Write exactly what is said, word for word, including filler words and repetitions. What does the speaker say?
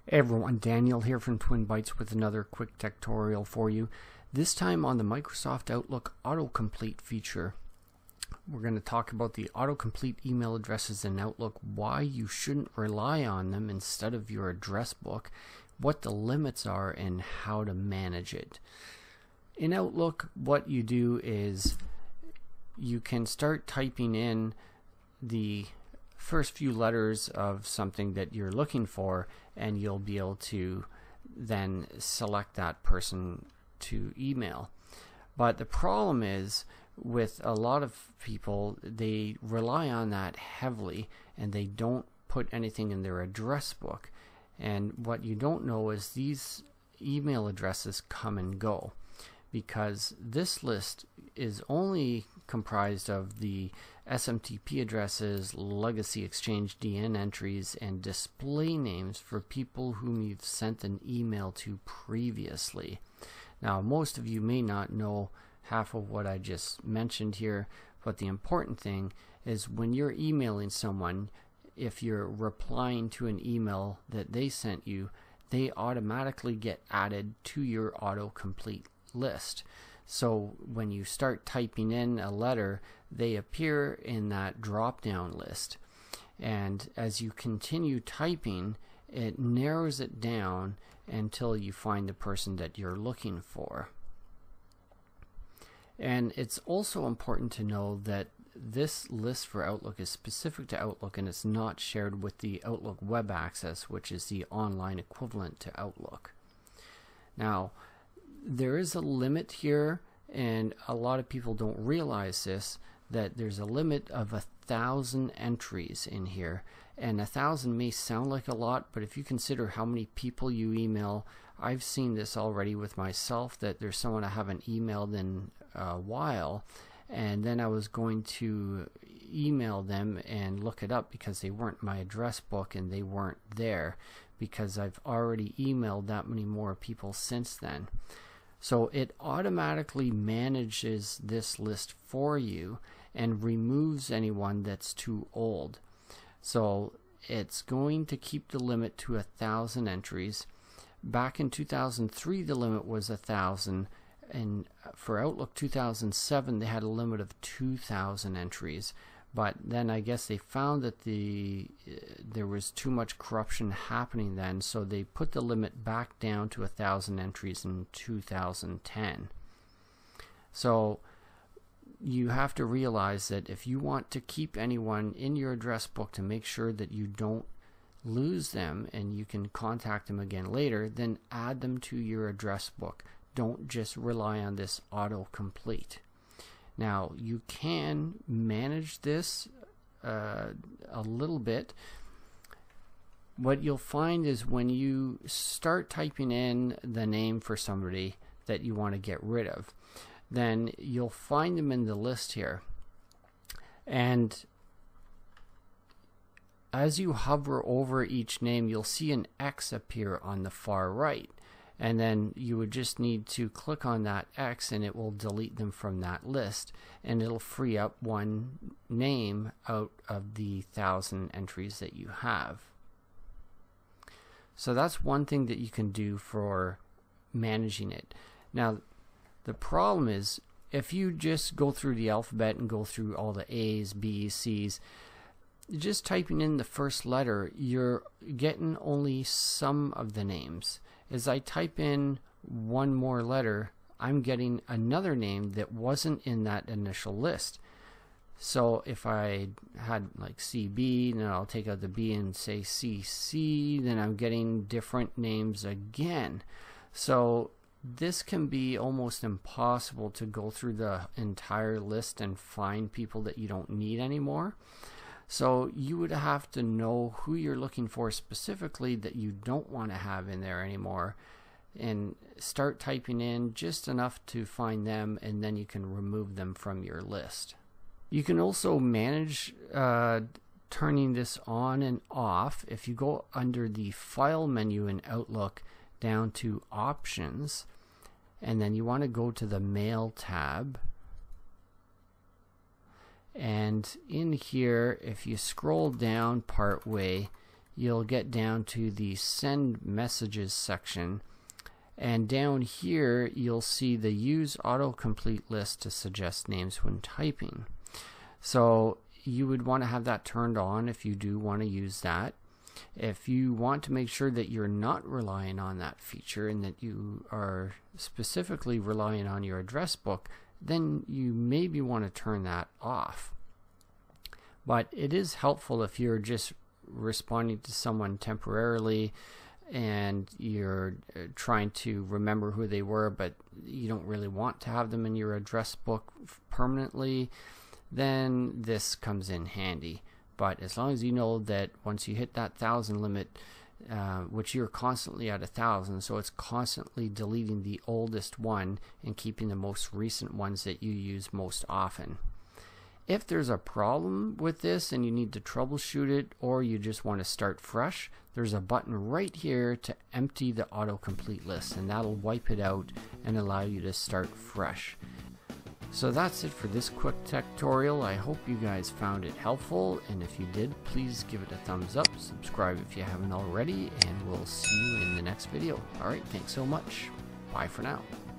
Hey everyone, Daniel here from TwinBytes with another quick tutorial for you. This time on the Microsoft Outlook autocomplete feature. We're going to talk about the autocomplete email addresses in Outlook, why you shouldn't rely on them instead of your address book, what the limits are, and how to manage it. In Outlook, what you do is you can start typing in the first few letters of something that you're looking for, and you'll be able to then select that person to email. But the problem is with a lot of people, they rely on that heavily and they don't put anything in their address book. And what you don't know is these email addresses come and go, because this list is only comprised of the S M T P addresses, legacy exchange D N entries, and display names for people whom you've sent an email to previously. Now, most of you may not know half of what I just mentioned here, but the important thing is when you're emailing someone, if you're replying to an email that they sent you, they automatically get added to your autocomplete list. So when you start typing in a letter, they appear in that drop-down list. And as you continue typing, it narrows it down until you find the person that you're looking for. And it's also important to know that this list for Outlook is specific to Outlook, and it's not shared with the Outlook Web Access, which is the online equivalent to Outlook. Now, there is a limit here, and a lot of people don't realize this, that there's a limit of a thousand entries in here. And a thousand may sound like a lot, but if you consider how many people you email, I've seen this already with myself, that there's someone I haven't emailed in a while, and then I was going to email them and look it up because they weren't in my address book and they weren't there, because I've already emailed that many more people since then. So it automatically manages this list for you and removes anyone that's too old. So it's going to keep the limit to a thousand entries. Back in two thousand three, the limit was a thousand, and for Outlook two thousand seven, they had a limit of two thousand entries. But then I guess they found that the uh, there was too much corruption happening then, so they put the limit back down to a thousand entries in two thousand ten. So you have to realize that if you want to keep anyone in your address book to make sure that you don't lose them and you can contact them again later, then add them to your address book. Don't just rely on this autocomplete. Now, you can manage this uh, a little bit. What you'll find is when you start typing in the name for somebody that you want to get rid of, then you'll find them in the list here. And as you hover over each name, you'll see an X appear on the far right. And then you would just need to click on that X and it will delete them from that list, and it'll free up one name out of the thousand entries that you have. So that's one thing that you can do for managing it. Now, the problem is if you just go through the alphabet and go through all the A's, B's, C's, just typing in the first letter, you're getting only some of the names. As I type in one more letter, I'm getting another name that wasn't in that initial list. So if I had like C B, then I'll take out the B and say C C, then I'm getting different names again. So this can be almost impossible to go through the entire list and find people that you don't need anymore. So you would have to know who you're looking for specifically that you don't want to have in there anymore, and start typing in just enough to find them, and then you can remove them from your list. You can also manage uh, turning this on and off. If you go under the File menu in Outlook down to Options, and then you want to go to the Mail tab. And in here, if you scroll down part way, you'll get down to the send messages section, and down here you'll see the use autocomplete list to suggest names when typing. So you would want to have that turned on if you do want to use that. If you want to make sure that you're not relying on that feature and that you are specifically relying on your address book, then you maybe want to turn that off. But it is helpful if you're just responding to someone temporarily and you're trying to remember who they were, but you don't really want to have them in your address book permanently, then this comes in handy. But as long as you know that once you hit that thousand limit, uh, which you're constantly at a thousand, so it's constantly deleting the oldest one and keeping the most recent ones that you use most often. If there's a problem with this and you need to troubleshoot it, or you just want to start fresh, there's a button right here to empty the autocomplete list, and that'll wipe it out and allow you to start fresh. So that's it for this quick tutorial. I hope you guys found it helpful, and if you did, please give it a thumbs up, subscribe if you haven't already, and we'll see you in the next video. Alright, thanks so much. Bye for now.